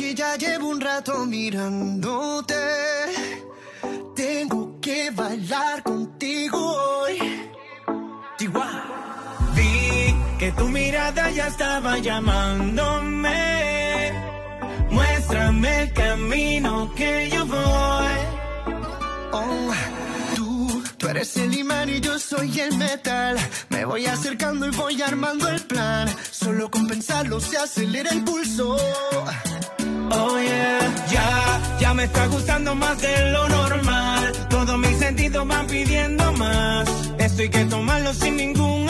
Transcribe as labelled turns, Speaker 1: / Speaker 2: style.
Speaker 1: que ya llevo un rato mirándote. Tengo que bailar contigo hoy.
Speaker 2: Chihuahua. Vi que tu mirada ya estaba llamándome. Muéstrame el camino que yo voy.
Speaker 1: Oh, tú eres el imán y yo soy el metal. Me voy acercando y voy armando el plan. Solo con pensarlo se acelera el pulso.
Speaker 2: Oh yeah, ya me está gustando más de lo normal. Todos mis sentidos van pidiendo más. Esto hay que tomarlo sin ningún